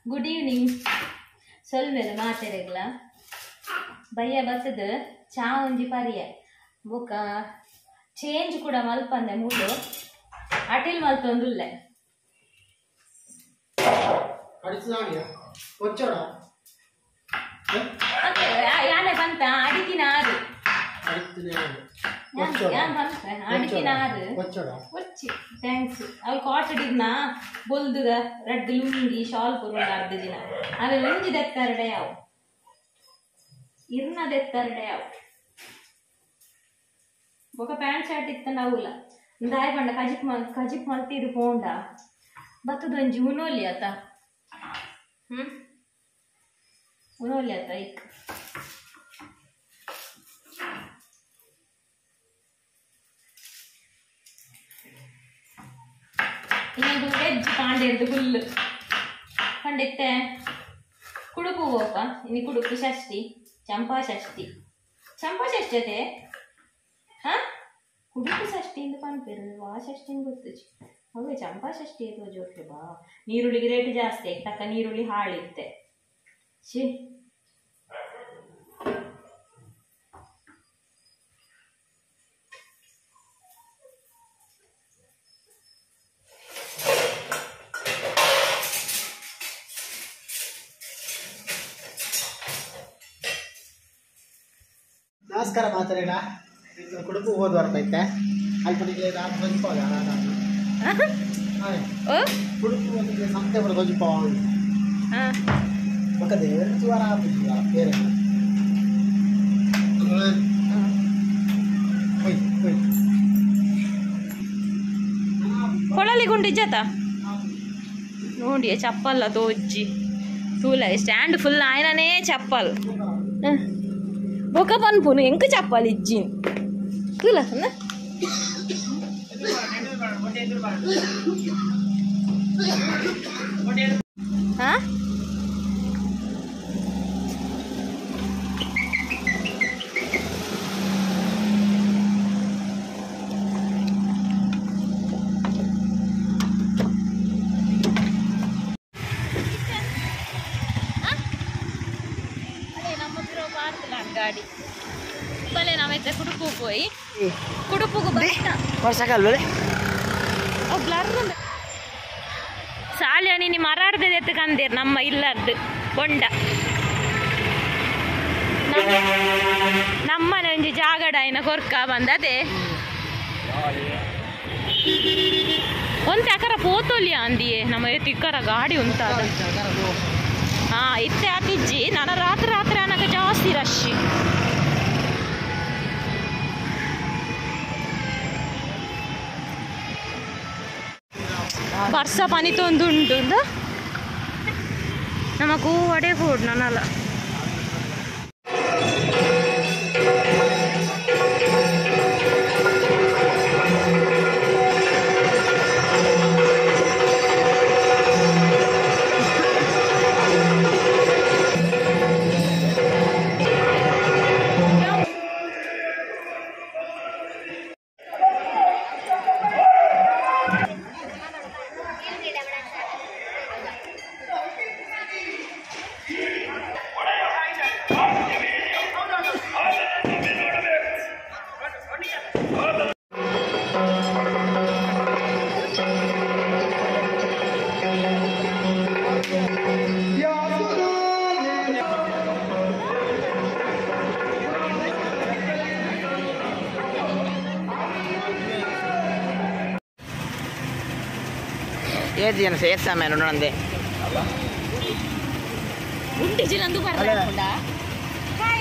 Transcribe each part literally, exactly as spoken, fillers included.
Good evening. ಸೊಲ್ಮೇಲೆ ಮಾತಾಡಲ್ಲ ಬಯ್ಯ ಬರ್ತದ ಚಾ ಒಂಜಿ ಪರಿಯ ಬೊಕ್ಕ ಚೇಂಜ್ ಕೂಡ ಮಲ್ಪಂದೆ ಮೂಲು ಅಟಿಲ್ ಮಲ್ತೊಂದುಲ್ಲ ಯಾನೆ ಬಂತ ಅಡಿಕಿನ ಆರು ಅಡಿಕಿನ ಆರು ಒಚ್ಚಿ ಥ್ಯಾಂಕ್ಸ್ ಅವ್ಳು ಕಾಟಡಿದ್ನ ಬೊಲ್ದುಗ ರಡ್ಡು ಲುಂಗಿ ಶಾಲ್ ಪುರ ಅರ್ಧ ದಿನ ಆಮೇಲೆ ಲುಂಗಿ ದೆತ್ತರಡೆ ಯಾವ ಇರ್ನ ದೆತ್ತರಡೆ ಯಾವ ಬೊಕ ಪ್ಯಾಂಟ್ ಶರ್ಟ್ ಇತ್ತ ನಾವುಲ್ಲ ದಾಯ ಪಂಡ ಕಜಿಪ್ ಮಲ್ ಕಜಿಪ್ ಮಲ್ತಿರು ಪೋಂಡ ಬತ್ತದೊಂಜಿ ಉನೋಲಿ ಆತ ಹ್ಮ್ ಉನೋಲಿ ಆತ ಇಕ್ ಇನ್ನೊಂದು ವೆಜ್ ಕಾಂಡೆರ್ದು ಫುಲ್ ಕಂಡೆತ್ತೆ ಕುಡುಪು ಹೋಪ ಇನ್ನು ಕುಡುಪು ಷಷ್ಠಿ ಚಂಪಾ ಷಷ್ಠಿ ಚಂಪಾ ಷಷ್ಠಿ ಅದೇ ಹಾ ಕುಡುಪು ಷಷ್ಠಿ ಇಂದ ಪಂಪೇರು ವಾ ಷಷ್ಠಿ ಗೊತ್ತುಜಿ ಅವೆ ಚಂಪಾ ಷಷ್ಠಿ ಅಥವಾ ಜೋಟ್ಲೆ ಬಾ ನೀರುಳ್ಳಿಗೆ ರೇಟ್ ಜಾಸ್ತಿ ತಕ್ಕ ನೀರುಳ್ಳಿ ಹಾಳಿತ್ತೆ ಛೀ ನಮಸ್ಕಾರ ಮಾತಾಡೋಣ ಕುಡುಪು ಹೋದ್ ಬರ್ತೈತೆ ಅಲ್ಪನಿಗೆ ನಾನು ಹೊಂದ್ಕೋದ ಕುಡುಪು ಒಂದು ಸಂತೆ ಬರೋದು ಹೊಂದ್ಕೋ ಪಕ್ಕದ ಎರಡು ವಾರ ಆಗ್ಬಿಟ್ಟಿಲ್ಲ ಬೇರೆ ಕೊಳಲಿ ಗುಂಡಿಜ್ಜತ ನೋಡಿ ಚಪ್ಪಲ್ಲ ತೋಜ್ಜಿ ತೂಲ ಸ್ಟ್ಯಾಂಡ್ ಫುಲ್ ఆయననే ಚಪ್ಪಲ್ ಬೊಕ ಪನ್ಪುನು ಎಂಕ ಚಪ್ಪಲ್ ಇಜ್ಜಿನ್ ತೂಲ ಹಾ ಗಾಡಿ ಬಲೆ ನಾವೈತೆ ಕುಡುಪು ಹೋಯ್ ಕುಡುಪುಗು ಸಾಲಿ ಅಣಿ ನಿಮ್ಮ ಮರಾಡ್ದೆ ಎತ್ತಕಂದೇರ್ ನಮ್ಮ ಇಲ್ಲದ್ದು ಬೊಂಡ ನಮ್ಮನೆ ಒಂಜಿ ಜಾಗಡ ಇನ್ನ ಕೊರ್ಕ ಬಂದದೆ ಒಂತೆ ಅಕರ ಪೋತೋಲಿಯ ಅಂದಿಯೇ ನಮ್ಮ ತಿಕ್ಕರ ಗಾಡಿ ಉಂಟ ಹಾ ಇತ್ತೆ ಆತಿಜ್ಜಿ ನಾನು ರಾತ್ರಿ ರಾತ್ರಿ ಅನ್ನಕ ಜಾಸ್ತಿ ರಶ್ ಬರ್ಸ ಪನಿತೊಂದು ಉಂಟು ನಮಗೂ ಒಡೆ ಫುಡ್ ನಾನಲ್ಲ ఏది జన సేస్తామే నుండే ఉండి జిలందు పరదకుండా హాయ్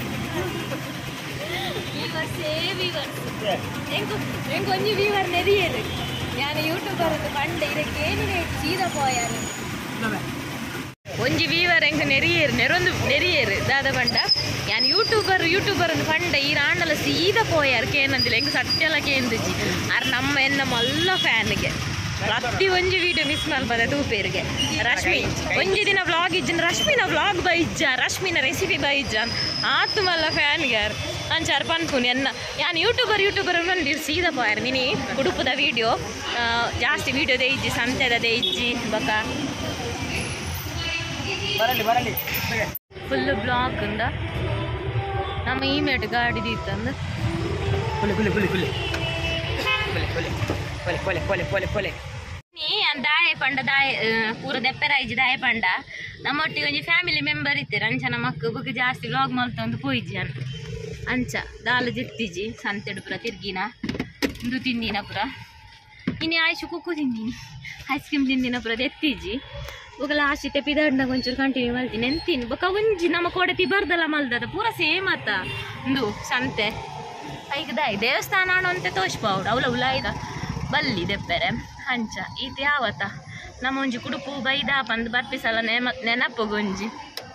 వీవర్ సే వీవర్ ఎంకు ఎంకు ಒಂಜಿ వీవర్ ನೆರಿಯರು ನಾನು ಯೂಟ್ಯೂಬರ್ ಅಂತ ಪಂಡ ಇದಕ್ಕೆ ಏನಿಗೆ ಸೀದಾ ಪೋಯಾನು ಒಂಜಿ ವೀವರ್ ಎಂಕ್ ನೆರಿಯರು ನೆರೊಂದು ನೆರಿಯರು ದಾದ ಪಂಡ ನಾನು ಯೂಟ್ಯೂಬರ್ ಯೂಟ್ಯೂಬರ್ ಅಂತ ಪಂಡ ಈ ರಾಂಡಲ ಸೀದಾ ಪೋಯಾರು ಕೇನಂದಿಲ್ಲ ಎಂಕ್ ಸತ್ಯಲ್ಲ ಕೇಂದಿಜಿ ಆರ್ ನಮ್ಮ ಎನ್ನ ಮಲ್ಲ ಫ್ಯಾನ್ಗೆ ಪ್ರತಿ ಒಂಜಿ ವಿಡಿಯೋ ಮಿಸ್ ಮಲ್ಪದ ತೂಪೇರಿಗೆ ರಶ್ಮಿ ಒಂಜಿ ದಿನ ವ್ಲಾಗ್ ಇಜ್ಜನ ರಶ್ಮಿನ ವ್ಲಾಗ್ ಬೈಜ್ಜ ರಶ್ಮಿನ ರೆಸಿಪಿ ಬೈಜ್ಜ ಆತು ಮಲ್ಲ ಫ್ಯಾನ್ಗಾರ್ ಅಂಚಾರ ಪನ್ಪುನಿ ಎನ್ನ ಯಾನ್ ಯೂಟ್ಯೂಬರ್ ಯೂಟ್ಯೂಬರ್ ಬಂದಿರು ಸೀದಾ ಪೋಯಾರ ನಿನಿ ಉಡುಪುದ ವಿಡಿಯೋ ಜಾಸ್ತಿ ವಿಡಿಯೋ ದೇಜ್ಜಿ ಸಂತೆದ ದೇಜ್ಜಿ ಬಕ ಬರಲಿ ಬರಲಿ ಫುಲ್ ಬ್ಲಾಕ್ ಅಂದ ನಮ್ಮ ಈ ಮೇಟ್ ಗಾಡಿ ಇತ್ತಂದು ಕೊಲೆ ಕೊಲೆ ಕೊಲೆ ಕೊಲೆ ಕೊಲೆ ಕೊಲೆ ಕೊಲೆ ಕೊಲೆ ಕೊಲೆ ಕೊಲೆ ನೀ ದಾಯ ಪಂಡ ದಾಯ ಪೂರ ದೆಪ್ಪರಾಯ್ಜಿ ದಾಯ ಪಂಡ ನಮ್ಮೊಟ್ಟಿಗೆ ಒಂಜಿ ಫ್ಯಾಮಿಲಿ ಮೆಂಬರ್ ಇತ್ತಾರೆ ಅಂಚ ನಮ್ಮ ಅಕ್ಕ ಬುಕ್ ಜಾಸ್ತಿ ವ್ಲಾಗ್ ಮಾಡ್ತಂದು ಪೋಯ್ಜಿ ಅಂತ ಅಂಚ ದಾಲು ಜಿತ್ತಿಜಿ ಸಂತೆಡು ಪುರ ತಿರ್ಗಿನ ಇಂದು ತಿಂದಿನ ಪುರ ಇನ್ನು ಆಯ್ಸು ಕುಕ್ಕು ತಿಂದಿನಿ ಐಸ್ ಕ್ರೀಮ್ ತಿಂದಿನ ಪುರ ಎತ್ತಿಜಿ ಬೊಕ ಲಾಸ್ಟ್ ತೆಪ್ಪಿದಾಡ್ನಾಗ ಒಂಚೂರು ಕಂಟಿನ್ಯೂ ಮಾಡ್ತೀನಿ ಎಂತೀನಿ ಬೊಕ ಒಂಜಿ ನಮ್ಮ ಕೊಡತಿ ಬರ್ದಲ್ಲ ಮಲ್ದದ ಪೂರ ಸೇಮ್ ಆತ ಇಂದು ಸಂತೆ ಈಗ ದಾಯ್ ದೇವಸ್ಥಾನ ಅಂತ ತೋಚ್ಪಾವುಡು ಅವಳ ಉಲಾಯ್ದ ಬಲ್ಲಿ ದೆಪ್ಪರೆ ಅಂಚ ಈತ ಯಾವತ್ತ ನಮ್ಮ ಒಂಜಿ ಕುಡುಪು ಬೈದ ಬಂದು ಬರ್ಪಿಸಲ್ಲ ನೆಮ ನೆನಪು ಗೊಂಜಿ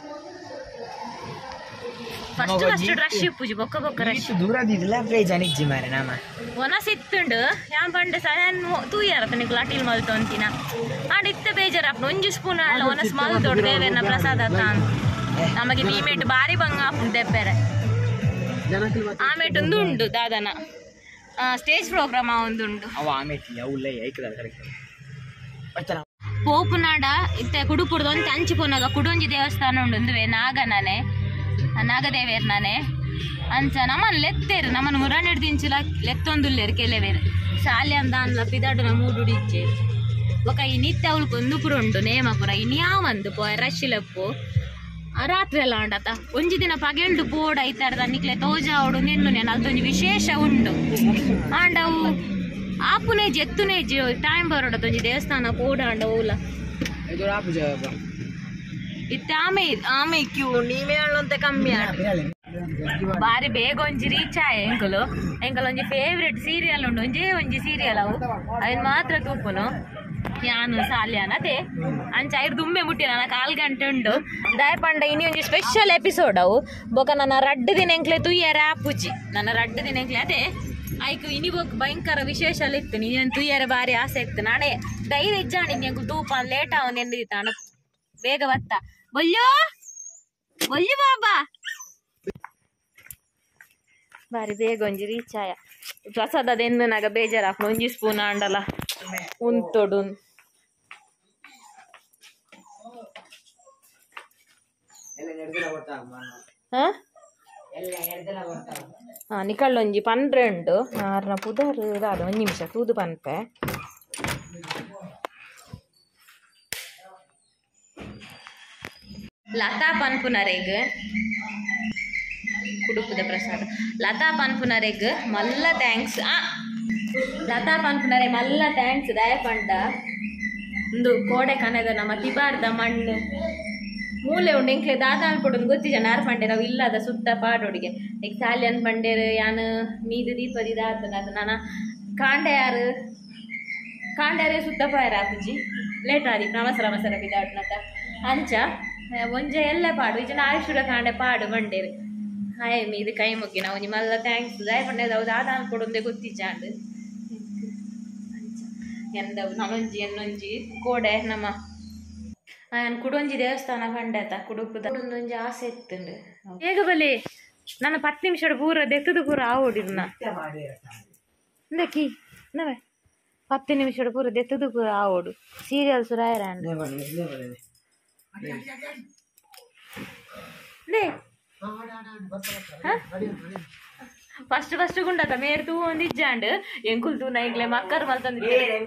ಫಸ್ಟ್ ಫಸ್ಟ್ ರಶ್ ಇಪ್ಪುಜಿ ಬೊಕ್ಕ ಬೊಕ್ಕ ರಶ್ ದೂರದಿಲ್ಲ ಬೇಜಾನಿಜ್ಜಿ ಮಾರೆ ನಾಮ ಒನಸ್ ಇತ್ತುಂಡು ಯಾನ್ ಪಂಡೆ ಸಹ ತೂಯಾರತ್ತ ನಿಕ್ಲು ಅಟಿಲ್ ಮಲ್ತು ಅಂತಿನ ಆಂಡ ಇತ್ತ ಬೇಜಾರಪ್ಪ ಒಂಜಿ ಸ್ಪೂನ್ ಅಲ್ಲ ಒನಸ್ ಮಲ್ತೋಡು ದೇವೇರ್ನ ಪ್ರಸಾದ ತಾನ್ ನಮಗೆ ಮೀಮೇಟ್ ಬಾರಿ ಬಂಗ ದೆಪ್ಪರೆ ಆಮೇಟ್ ಒಂದು ಉಂಡು ದಾದನ ಸ್ಟೇಜ್ ಪ್ರೋಗ್ರಾಮ್ ಒಂದುಂಡು ಪೋಪುನಾಡ ಇತ್ತೆ ಕುಡುಪುರ್ದು ಒಂದು ಅಂಚಿಪುನಾಗ ಕುಡೊಂಜಿ ದೇವಸ್ಥಾನ ಉಂಡು ಒಂದುವೆ ನಾಗನನೆ ನಾಗದೇವೇರ್ನನೆ ಅಂಚ ನಮ್ಮನ್ನು ಲೆತ್ತೇರು ನಮ್ಮನ್ನು ಮುರಾನೆಡ್ ದಿಂಚಿಲ ಲೆತ್ತೊಂದುಲ್ಲೇರು ಕೆಲವೇರು ಶಾಲೆ ಅಂದ ಅನ್ಲ ಪಿದಾಡುನ ಮೂಡುಡಿಚ್ಚೆ ఒక ఈ నిత్య ಅವಳಿಗೆ ಒಂದು ಪುರ ಉಂಡು ನೇಮ ಪುರ ಇನ್ನು ಯಾವಂದು ಪೋ ರಶ್ಶಿಲಪ್ಪು ರಾತ್ರಿ ಎಲ್ಲ ಉಂಡತ ಒಂಜಿ ದಿನ ಪಗೆಲ್ಡು ಬೋರ್ಡ್ ಐತಾಡ್ದ ನಿಕ್ಲೆ ತೋಜ ಅವಡು ನಿನ್ನು నేను ಅದೊಂದು ವಿಶೇಷ ಉಂಡು ಆಂಡ ಅವು ಆಪುನೇಜಿ ಎತ್ತುನೇಜಿ ಟೈಮ್ ಬರೋಡದ ಒಂಜಿ ದೇವಸ್ಥಾನ ಪೋಡ ಆಂಡ ಓಲ ಇತ್ತೆ ಆಮೆ ಆಮೆ ಕ್ಯೂ ನೀವೇ ಹೇಳಂತೆ ಕಮ್ಮಿ ಆಡ ಬಾರಿ ಬೇಗ ಒಂಜಿ ರೀಚ್ ಆಯ ಎಂಕುಲು ಎಂಕಲ್ ಒಂಜಿ ಫೇವ್ರೆಟ್ ಸೀರಿಯಲ್ ಉಂಡು ಒಂಜೇ ಒಂಜಿ ಸೀರಿಯಲ್ ಅವು ಅದನ್ನ ಮಾತ್ರ ತೂಪುನು ಯಾನು ಸಾಲ್ಯಾನ ಅದೇ ಅಂಚ ಐದು ದುಂಬೆ ಮುಟ್ಟಿನ ನನ್ನ ಕಾಲು ಗಂಟೆ ಉಂಡು ದಯಪಂಡ ಇನಿ ಒಂಜಿ ಸ್ಪೆಷಲ್ ಎಪಿಸೋಡ್ ಅವು ಬೊಕ ನನ್ನ ರಡ್ಡು ದಿನ ಎಂಕ್ಲೆ ತುಯ್ಯರ ಆಪುಜಿ ನನ್ನ ರಡ್ಡು ದಿನ ಎಂಕ್ಲೆ ಅದೇ ಆಯ್ಕು ಇನಿ ಬೊಕ್ ಭಯಂಕರ ವಿಶೇಷ ಇತ್ತು ನೀನು ತುಯ್ಯರ ಬಾರಿ ಆಸೆ ಇತ್ತು ನಾಳೆ ಡೈರಿ ಇಜ್ಜಾಣಿ ನಿಂಗೆ ತೂಪ ಲೇಟ್ ಅವನ್ ಎಂದಿತ್ತಾಣ ಬೇಗ ಬತ್ತ ಬೊಯ್ಯೋ ಬೊಯ್ಯು ಬಾಬಾ ಬಾರಿ ಬೇಗ ಒಂಜಿ ರೀಚ್ ಆಯ ಪ್ರಸಾದ ಎಂದು ನಾಗ ಬೇಜಾರಾಪ ಒಂಜಿ ಸ್ಪೂನ್ ಆಂಡಲ ಉಂತೊಡು ಹಾ ನಿಕಳ್ಳೊಂಜಿ ಪನ್ರೆಂಡು ಆರ್ನ ಪುದರ್ ದಾದ ಒಂಜಿ ನಿಮಿಷ ತೂದು ಪನ್ಪೆ ಲತಾ ಪನ್ಪುನರೆಗ್ ಕುಡುಪುದ ಪ್ರಸಾದ ಲತಾ ಪನ್ಪುನರೆಗ್ ಮಲ್ಲ ಥ್ಯಾಂಕ್ಸ್ ಆ ಲತಾ ಪನ್ಪುನರೆ ಮಲ್ಲ ಥ್ಯಾಂಕ್ಸ್ ದಯಪಂಡ ಒಂದು ಕೋಡೆ ಕನಗ ನಮ್ಮ ತಿಬಾರ್ದ ಮಣ್ಣು ಮೂಲೆ ಉಂಡು ಎಂಕ್ಲೆ ದಾದಾನ್ ಕೊಡೋದು ಗೊತ್ತಿಜ ನಾರು ಪಂಡೆ ನಾವು ಇಲ್ಲದ ಸುತ್ತ ಪಾಡೋಡಿಗೆ ಈಗ ಸಾಲಿ ಅನ್ ಪಂಡೇರು ಯಾನು ಮೀದು ದೀಪದಿ ದಾತನ ಅದು ನಾನು ಕಾಂಡೆ ಯಾರು ಕಾಂಡ್ಯಾರೇ ಸುತ್ತ ಪಾಯರ ಆಪುಜಿ ಲೇಟ್ ಆದಿ ನಮಸರ ಮಸರ ಬಿದಾಡ್ನಕ ಅಂಚ ಒಂಜ ಎಲ್ಲ ಪಾಡು ಈಜನ ಆಯುಷುರ ಕಾಂಡೆ ಪಾಡು ಮಂಡೇರು ಹಾಯ್ ಮೀದು ಕೈ ಮುಗ್ಗಿ ನಾವು ನಿಮ್ಮಲ್ಲ ಥ್ಯಾಂಕ್ಸ್ ದಯ ಪಂಡೆ ಅವು ದಾದಾನ್ ಕೊಡೊಂದೆ ಗೊತ್ತಿಜಾಂಡು ಎಂದವು ನಮೊಂಜಿ ಎನ್ನೊಂಜಿ ಕೋಡೆ ನಮ್ಮ ನಾನು ಕುಡೊಂಜಿ ದೇವಸ್ಥಾನ ಕಂಡತ ಕುಡುಪುದ ಒಂದೊಂಜಿ ಆಸೆ ಇತ್ತುಂಡು ಬೇಗ ಬಲಿ ನನ್ನ ಪತ್ತು ನಿಮಿಷ ಪೂರ ದೆತ್ತದು ಪೂರ ಆವೋಡಿರ್ನ ಇಂದಕ್ಕಿ ನವೆ ಪತ್ತು ನಿಮಿಷ ಪೂರ ದೆತ್ತದು ಪೂರ ಆವೋಡು ಸೀರಿಯಲ್ಸ್ ರಾಯರಾಂಡ್ ಫಸ್ಟ್ ಫಸ್ಟ್ ಗುಂಡತ ಮೇರ್ ತೂ ಒಂದ್ ಇಜ್ಜಾಂಡ್ ಎಂಕುಲ್ ತೂ ನೈಗ್ಲೆ ಮಕ್ಕರ್ ಮಲ್ತಂದ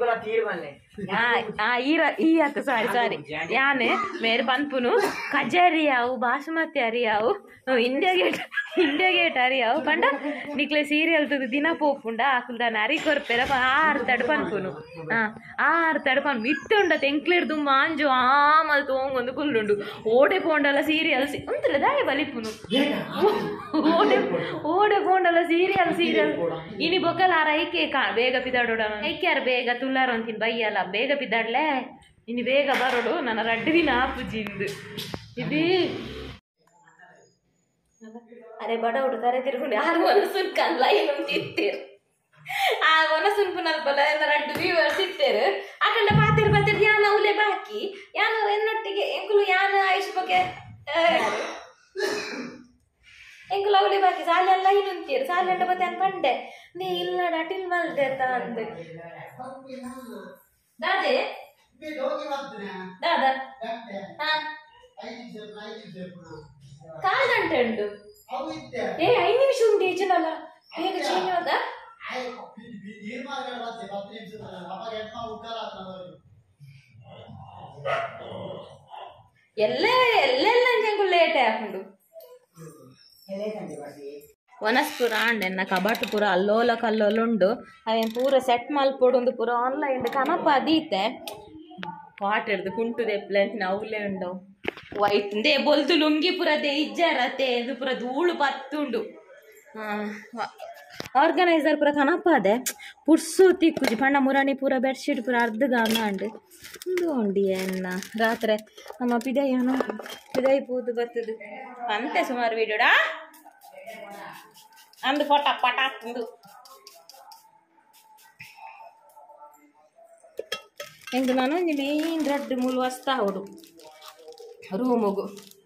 ಈ ಅತ್ತ ಸಾರಿ ಸಾರಿ ಯಾನೆ ಮೇರ್ ಪನ್ಪುನು ಕಜೇರಿ ಯಾವು ಬಾಸುಮತಿ ಅರಿಯಾವು ಇಂಡಿಯಾ ಗೇಟ್ ಇಂಡಿಯಾ ಗೇಟ್ ಅರಿಯಾವು ಪಂಡ ನಿಕ್ಲೆ ಸೀರಿಯಲ್ ತುದು ದಿನ ಪೋಪುಂಡ ಆಕುಲ್ ದಾನ ಅರಿ ಕೊರ್ಪೆರ ಆರು ತಡ್ ಪನ್ಪುನು ಹಾ ಆರು ತಡ್ ಪನ್ಪು ಇತ್ತುಂಡ ತೆಂಕ್ಲಿರ್ದು ಮಾಂಜು ಆಮಲ್ ತೋಂಗೊಂದು ಕುಲ್ಲುಂಡು ಓಡೆ ಪೋಂಡಲ ಸೀರಿಯಲ್ ಉಂತಲ್ಲ ದಾಯ ಬಲಿಪುನು ಓಡೆ ಓಡೆ ಪೋಂಡಲ ಸೀರಿಯಲ್ ಸೀರಿಯಲ್ ಇನಿ ಬೊಕ್ಕಲ ಆರ ಐಕೆ ಕಾ ಬೇಗ ಪಿದಾಡೋಡ ಐಕ್ಯಾರ ಬೇಗ ತುಲ್ಲಾರ ಅಂತೀನಿ ಬೈಯಲ್ಲ ಬೇಗ ಬಿದ್ದಾಡ್ಲೆ ಇನ್ನು ಬೇಗ ಬರೋಡು ನನ್ನ ರಡ್ಡು ದಿನ ಆಪುಜಿಂದು ಇದು ಅರೆ ಬಡ ಹುಡು ಕರೆ ತಿರ್ಕೊಂಡು ಯಾರು ಒನಸುನ್ ಕಲ್ಲ ಇನ್ನೊಂದು ತಿತ್ತೇರು ಆ ಒನಸುನ್ಪು ನಲ್ಪಲ್ಲ ರಡ್ಡು ವ್ಯೂವರ್ಸ್ ಇತ್ತೇರು ಆ ಕಂಡ ಪಾತಿರ್ ಪಾತಿರ್ ಯಾನ ಅವಲೆ ಬಾಕಿ ಯಾನ ಎನ್ನೊಟ್ಟಿಗೆ ಎಂಕುಲು ಯಾನ ಆಯುಷ್ ಬಗ್ಗೆ ಎಂಕುಲು ಅವಲೆ ಬಾಕಿ ಸಾಲೆ ಎಲ್ಲ ಇನ್ನೊಂತೀರು ಸಾಲೆ ಅಂಡ ಬತ್ತೆ ಅನ್ ಪಂಡೆ ನೀ ಇಲ್ಲ ಅಟಿಲ್ ಮಲ್ದೆ ಅಂದ ದಾದೆ ದಾದಾ ಹಾ ಕಾಲು ಗಂಟೆ ಉಂಟು ಏ ಐದು ನಿಮಿಷ ಉಂಟು ಈಚನಲ್ಲ ಬೇಗ ಚೇಂಜ್ ಆದ ಎಲ್ಲ ಎಲ್ಲೆಲ್ಲ ಲೇಟ್ ಹಾಕೊಂಡು ವನಸ್ಪುರ ಅಂಡೆನ್ನ ಕಬಾಟ್ ಪೂರ ಅಲ್ಲೋಲ ಕಲ್ಲೋಲ ಉಂಡು ಅವೇನು ಪೂರ ಸೆಟ್ ಮಲ್ಪೊಡು ಪೂರ ಆನ್ಲೈನ್ ಕನಪ ಅದೀತೆ ಪಾಟ್ ಹಿಡ್ದು ಕುಂಟು ದೆಪ್ಲೆ ಅಂತ ಅವಲೇ ಉಂಡು ವೈಟ್ ದೇ ಬೊಲ್ದು ಲುಂಗಿ ಪೂರ ದೇ ಇಜ್ಜಾರತೆ ಇದು ಪೂರ ಧೂಳು ಪತ್ತುಂಡು ಆರ್ಗನೈಸರ್ ಪೂರ ಕನಪ ಅದೆ ಪುಡ್ಸು ತಿಕ್ಕುಜಿ ಪಂಡ ಮುರಾಣಿ ಪೂರ ಬೆಡ್ಶೀಟ್ ಪೂರ ಅರ್ಧ ಗಾಮ ಅಂಡು ಒಂದು ಉಂಡಿ ಎನ್ನ ರಾತ್ರಿ ನಮ್ಮ ಪಿದಯ್ಯನು ಪಿದೈ ಪೂದು ಬರ್ತದು ಅಂತೆ ಸುಮಾರು ವೀಡಿಯೋಡಾ ಅಂದು ಫೋಟ ಪಟ ಹಾಕೊಂಡು ಹೆಂಗೆ ನಾನು ಒಂದು ಮೇನ್ ರಡ್ಡು ಮೂಲು ವಸ್ತಾ ಅವಡು ರೂಮುಗು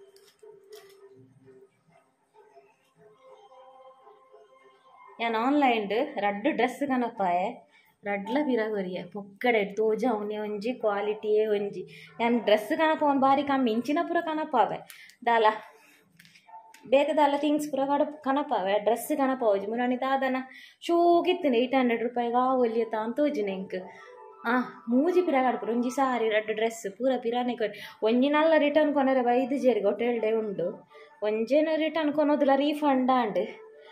ಯಾನ್ ಆನ್ಲೈನ್ ರಡ್ಡು ಡ್ರೆಸ್ ಕನಪಾಯೆ ರಡ್ಲ ಪಿರಗೊರಿಯ ಪೊಕ್ಕಡೆ ತೋಜ ಅವನೇ ಒಂಜಿ ಕ್ವಾಲಿಟಿಯೇ ಒಂಜಿ ಯಾನ್ ಡ್ರೆಸ್ ಕನಪ ಒಂದು ಬಾರಿ ಕಮ್ಮಿ ಇಂಚಿನ ಪೂರ ಕನಪಾವೆ ದಾಲ ಬೇಕದಲ್ಲ ಥಿಂಗ್ಸ್ ಪೂರ ಕಡ ಕನಪಾವೆ ಡ್ರೆಸ್ ಕನಪ ಹೋಜಿ ಮುರಾಣಿ ತಾದನ ಶೋಗಿತ್ತನೆ ಏಯ್ಟ್ ಹಂಡ್ರೆಡ್ ರೂಪಾಯಿಗೆ ಆ ಒಲಿಯತ ಅಂತ ಹೋಜಿನ ಇಂಕ್ ಆ ಮೂಜಿ ಪಿರ ಕಡ್ಪುರ ಒಂಜಿ ಸಾರಿ ರಡ್ಡು ಡ್ರೆಸ್ ಪೂರ ಪಿರಾನೆ ಕೊನೆ ಒಂಜಿನಲ್ಲ ರಿಟರ್ನ್ ಕೊನರೆ ಐದು ಜೇರಿಗೆ ಹೋಟೆಲ್ ಡೇ ಉಂಡು ಒಂಜೇನು ರಿಟರ್ನ್ ಕೊನೋದಿಲ್ಲ ರೀಫಂಡ್ ಆಂಡ್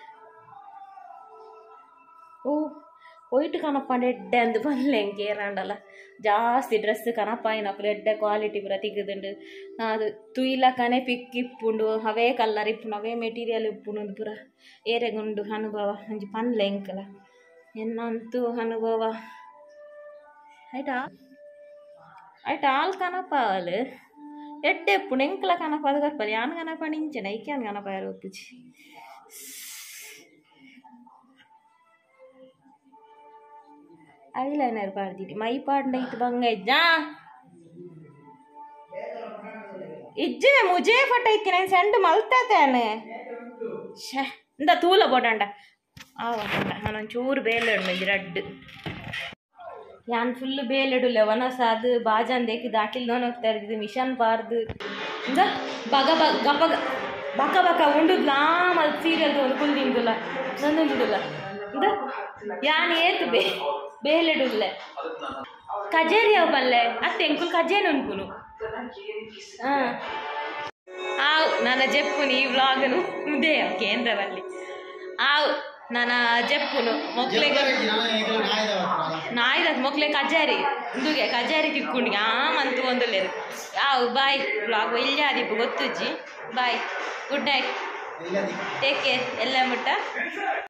ಓ ಒಯ್ಟ್ ಕನಪಂಡ ಎಡ್ಡೆ ಅಂದು ಬಲ್ಲೆ ಕೇರಂಡಲ್ಲ ಜಾಸ್ತಿ ಡ್ರೆಸ್ ಕನಪಾಯಿನ ಪೂರ ಎಡ್ಡೆ ಕ್ವಾಲಿಟಿ ಪೂರ ತೆಗೆದುಂಡು ಅದು ತುಯಿಲಕನೆ ಪಿಕ್ ಇಪ್ಪುಂಡು ಅವೇ ಕಲ್ಲರ್ ಇಪ್ಪುಂಡು ಅವೇ ಮೆಟೀರಿಯಲ್ ಇಪ್ಪುಂಡು ಪೂರ ಏರೆಗುಂಡು ಅನುಭವ ಒಂಜಿ ಪನ್ಲೆ ಎಂಕಲ ಎನ್ನಂತೂ ಅನುಭವ ಆಯ್ತಾ ಆಯ್ತಾ ಆಲ್ ಕನಪಾಲ್ ಎಡ್ಡೆ ಇಪ್ಪುಂಡು ಎಂಕಲ ಕನಪ ಅದು ಕರ್ಪಲ್ ಯಾನ್ ಕನಪ ನಿಂಚನೆ ಐಕ್ಯಾನ್ ಕನಪ ಯಾರು ಒಪ್ಪುಜಿ ಐಲೈನರ್ ಪಾಡ್ದಿಡಿ ಮೈ ಪಾಡ್ನ ಇತ್ತು ಬಂಗ ಇಜ್ಜ ಇಜ್ಜೆ ಮುಜೇ ಫಟ ಇಕ್ಕಿ ನಾನು ಸೆಂಡ್ ಮಲ್ತೇನೆ ಶೇ ಇಂದ ತೂಲ ಬೋಡಂಡ ಆವ ನಾನೊಂಚೂರು ಬೇಲೆಡು ರಡ್ಡು ಯಾನ್ ಫುಲ್ ಬೇಲೆಡುಲ್ಲ ವನಸ ಅದು ಬಾಜಾನ್ ದೇಕಿ ದಾಟಿಲ್ ನೋನ್ ಹೋಗ್ತಾ ಇರ್ದಿದ್ದು ಮಿಷನ್ ಪಾರ್ದು ಇಂದ ಬಗ ಬಗ ಗಪ ಬಕ ಬಕ ಉಂಡುದ್ಲ ಮಲ್ ಸೀರಿಯಲ್ ಒಂದು ಫುಲ್ ನಿಂದುಲ್ಲ ನಂದುಂಡುಲ್ಲ ಇಂದ ಯಾನ್ ಏತು ಬೇ ಬೇಲೆಡುಲ್ಲೆ ಕಜೇರಿ ಅವು ಬಲ್ಲೆ ಅತ್ತೆ ಎಂಕುಲ್ ಕಜೇನು ಉನ್ಪುನು ಹಾಂ ಆವು ನನ್ನ ಜೆಪ್ಪುನು ಈ ವ್ಲಾಗ್ನು ಮುದೇ ಕೇಂದ್ರದಲ್ಲಿ ಆವು ನನ್ನ ಜೆಪ್ಪುನು ಮೊಕ್ಲೆಗೆ ನಾಯ್ದ ಮೊಕ್ಲೆ ಕಜೇರಿ ಇಂದುಗೆ ಕಜೇರಿ ತಿಕ್ಕೊಂಡು ಆ ಮಂತು ಒಂದುಲ್ಲೇರು ಆವು ಬಾಯ್ ವ್ಲಾಗ್ ಇಲ್ಲೇ ಆದಿಪ್ಪು ಗೊತ್ತುಜ್ಜಿ bye good night take care ಎಲ್ಲ ಮುಟ್ಟ